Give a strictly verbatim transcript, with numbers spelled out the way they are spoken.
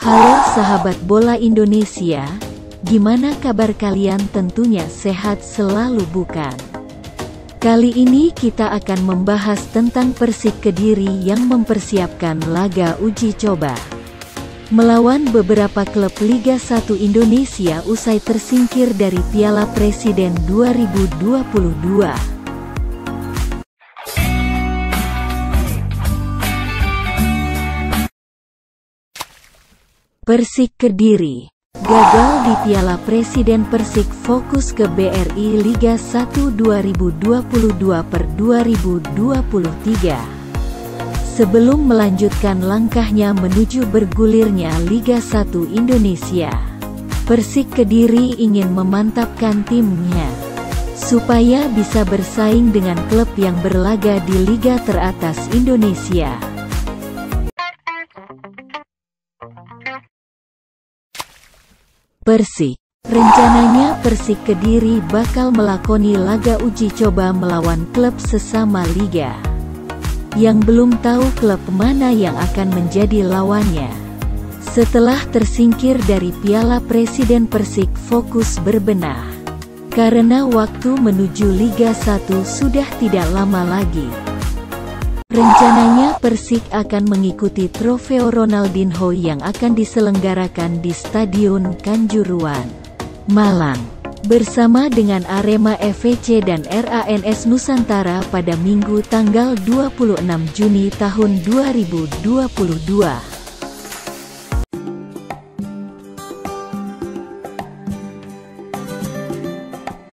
Halo sahabat bola Indonesia, gimana kabar kalian? Tentunya sehat selalu bukan? Kali ini kita akan membahas tentang Persik Kediri yang mempersiapkan laga uji coba melawan beberapa klub Liga satu Indonesia usai tersingkir dari Piala Presiden dua ribu dua puluh dua. Persik Kediri gagal di Piala Presiden. Persik fokus ke B R I Liga satu dua ribu dua puluh dua per dua ribu dua puluh tiga. Sebelum melanjutkan langkahnya menuju bergulirnya Liga satu Indonesia, Persik Kediri ingin memantapkan timnya supaya bisa bersaing dengan klub yang berlaga di liga teratas Indonesia. Persik. Rencananya Persik Kediri bakal melakoni laga uji coba melawan klub sesama liga. Yang belum tahu klub mana yang akan menjadi lawannya. Setelah tersingkir dari Piala Presiden, Persik fokus berbenah. Karena waktu menuju Liga satu sudah tidak lama lagi. Rencananya Persik akan mengikuti Trofeo Ronaldinho yang akan diselenggarakan di Stadion Kanjuruhan, Malang, bersama dengan Arema F C dan R A N S Nusantara pada Minggu tanggal dua puluh enam Juni tahun dua ribu dua puluh dua.